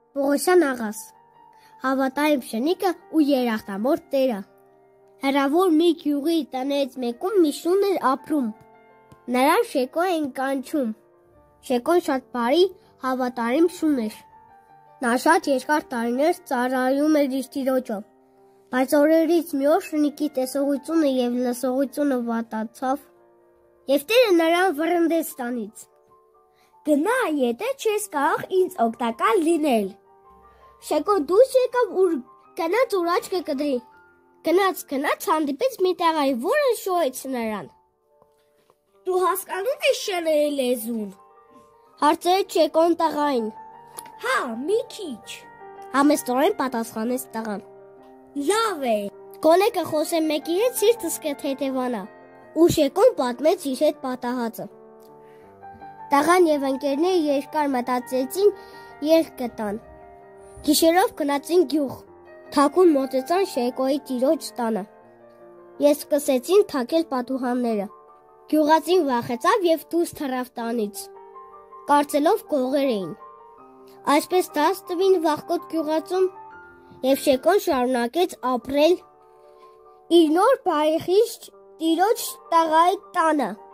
Պողոսյան աղաս, հավատարիմ շնիկը ու երախտամոռ տերը։ Հեռավոր մի գյուղի տներից մեկում մի շուն էր ապրում։ Նրան Շեկո են կանչում։ Շեկոն շատ բարի, հավատարիմ շուն էր։ Նա շատ երկար տարիներ ծառայում էր իր տիրոջը, բայց օրերից մի օր շնիկի տեսողությունը և լսողությունը վատացավ, և տերը նրան վռնդեց տանից։ Գնա, եթե չես կարող ինձ օգտակար լինել։ Շեկոն դուրս եկավ ու գնաց ուր աչքը կդրի։ Գնաց հանդիպեց մի տղայի, որը շոյեց նրան։ Դու հասկանում ես շերերի լեզուն, հարցրեց Շեկոն տղային։ Հա, մի քիչ, համեստորեն պատասխանեց տղան։ Լավ է, գոնե կխոսեմ մեկի հետ, սիրտս կթեթևանա։ Ու Շեկոն պատմեց իր հետ պատահածը։ Տղան և ընկերները երկար մտածեցին, երկ գտան։ Գիշերով գնացին գյուղ, թաքուն մոտեցան Շեկոյի տիրոջ տանը։ Ես սկսեցին թակել պատուհանները։ Գյուղացին վախեցավ և դուրս թռավ տանից, կարծելով գողեր էին։ Այսպես դաս տվին վախկոտ գյուղացուն, և Շեկոն շարունակեց ապրել իր նոր բարեխիղճ տիրոջ տղայի տանը։